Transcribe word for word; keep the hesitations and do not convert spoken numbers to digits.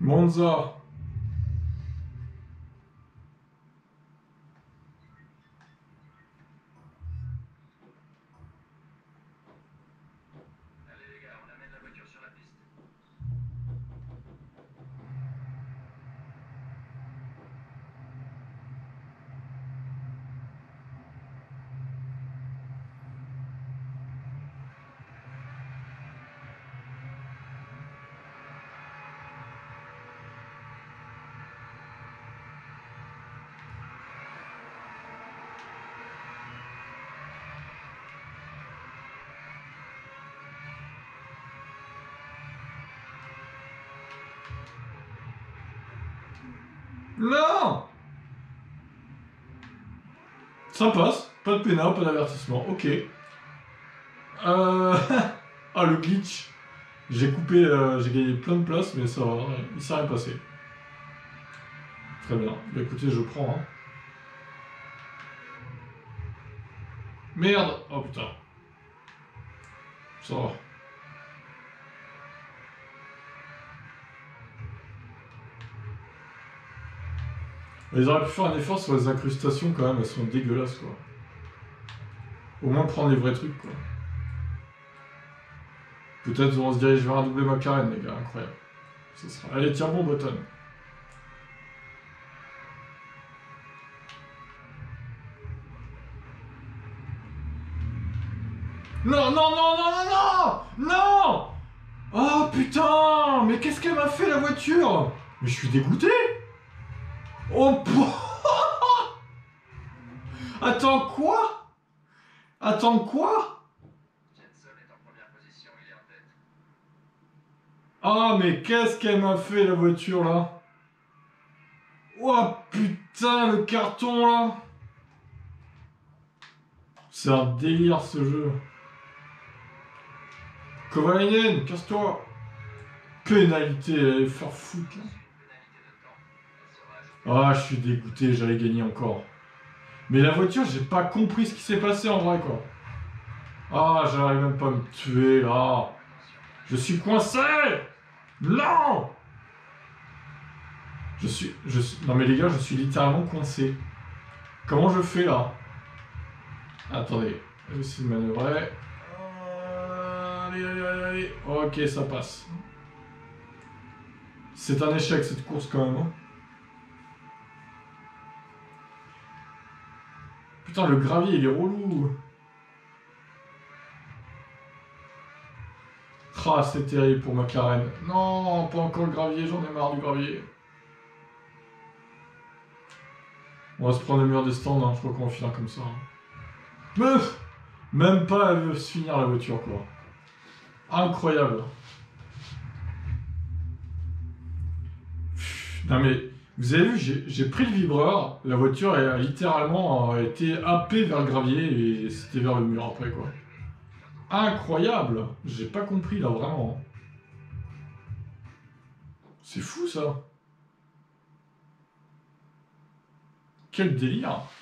Monza. Non! Ça passe, pas de pénal, pas d'avertissement, ok. Euh... ah, le glitch. J'ai coupé, euh, j'ai gagné plein de places, mais ça va, il s'est rien passé. Très bien, bah écoutez, je prends. Hein. Merde! Oh putain. Ça va. Ils auraient pu faire un effort sur les incrustations quand même, elles sont dégueulasses quoi. Au moins prendre les vrais trucs quoi. Peut-être on se dirige vers un double McLaren les gars, incroyable. Ça sera... Allez tiens bon Button. Non non non non non non non. Oh putain. Mais qu'est-ce qu'elle m'a fait la voiture? Mais je suis dégoûté. Oh attends quoi? Attends quoi? Ah mais qu'est-ce qu'elle m'a fait la voiture là? Oh putain le carton là. C'est un délire ce jeu. Kovalainen, casse-toi. Pénalité, allez faire foutre là. Ah je suis dégoûté, j'allais gagner encore. Mais la voiture, j'ai pas compris ce qui s'est passé en vrai quoi. Ah j'arrive même pas à me tuer là. Je suis coincé. Non. Je suis, je suis... Non mais les gars, je suis littéralement coincé. Comment je fais là? Attendez, je vais essayer de manœuvrer. Allez, allez, allez, allez. Ok, ça passe. C'est un échec cette course quand même. Hein. Putain, le gravier il est relou. Ah, c'est terrible pour McLaren. Non, pas encore le gravier, j'en ai marre du gravier. On va se prendre le mur des stands, hein. Je crois qu'on va finir comme ça. Hein. Meuf, même pas elle veut se finir la voiture quoi. Incroyable. Non mais, vous avez vu, j'ai pris le vibreur, la voiture a littéralement a été happée vers le gravier et c'était vers le mur après quoi. Incroyable. J'ai pas compris là vraiment. C'est fou ça. Quel délire.